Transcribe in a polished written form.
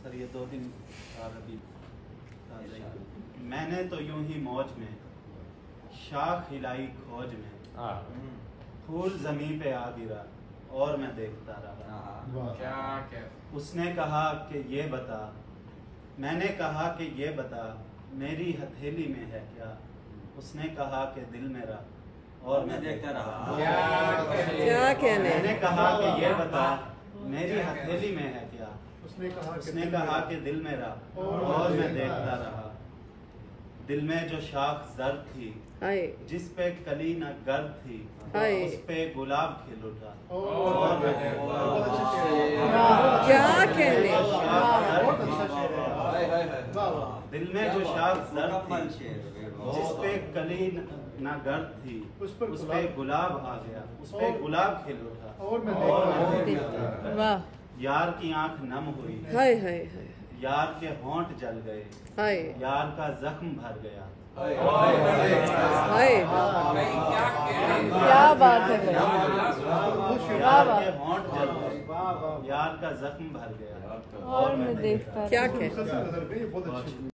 Sir ये 2 दिन अभी मैंने तो यूं ही मौज में शाख हिलाई खोज में फूल जमीन पे आ गिरा और मैं देखता रहा। उसने कहा कि ये बता, मैंने कहा कि ये बता मेरी हथेली में है क्या। उसने कहा कि दिल मेरा और मैं देखता रहा। क्या कहने? मैंने कहा कि ये बता मेरी हथेली में है क्या। उसने कहा कि दिल मेरा और मैं देखता रहा। दिल में जो शाख जर थी जिस पे कली न गर्द थी उस पे गुलाब खिल उठा। और क्या कहने? दिल में जो शाख जर थी जिस पे कली न गर्द थी उस पे गुलाब आ गया, उस पे गुलाब खिल उठा। और मैं देखता रहा। यार की आंख नम हुई, हाय हाय हाय, यार के होंठ जल गए, हाय यार का जख्म भर गया। हाय क्या बात है भाई, यार के होंठ जल गए, यार का जख्म भर गया। और मैं देखता क्या कहते।